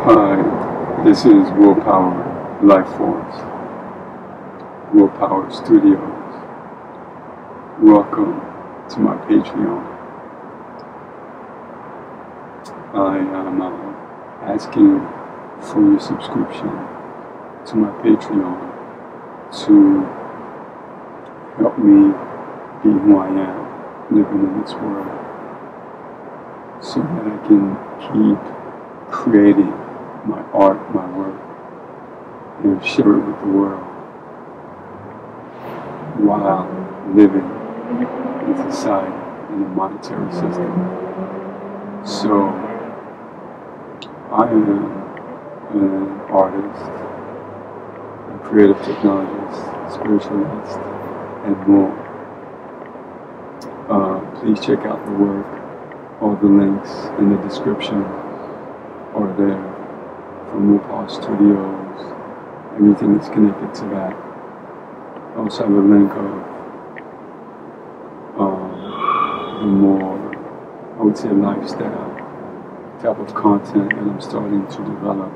Hi, this is Willpower Life Force, Willpower Studios. Welcome to my Patreon. I am asking for your subscription to my Patreon to help me be who I am living in this world, so that I can keep creating my art, my work, and share it with the world while living in society in a monetary system. So I am an artist, a creative technologist, spiritualist, and more. Please check out the work. All the links in the description are there from Willpower Studios. Everything is connected to that. I also have a link of the more, I would say, lifestyle type of content that I'm starting to develop.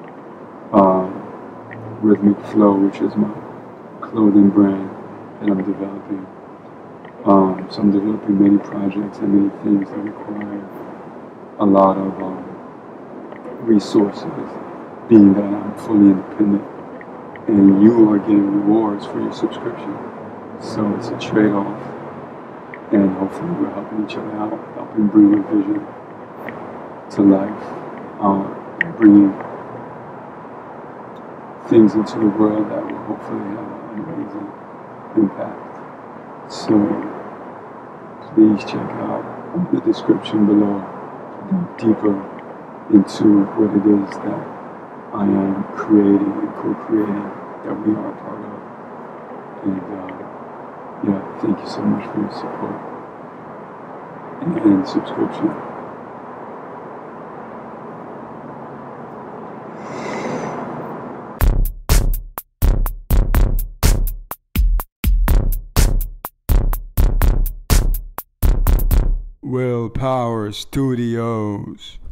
Rhythmic Flow, which is my clothing brand that I'm developing. So I'm developing many projects and many things that require a lot of resources, being that I'm fully independent, and you are getting rewards for your subscription. So it's a trade-off, and hopefully we're helping each other out, helping bring your vision to life, bringing things into the world that will hopefully have an amazing impact. So please check out the description below to go deeper into what it is that I am creating and co-creating, that we are a part of. And yeah, thank you so much for your support and subscription. Willpower Studios.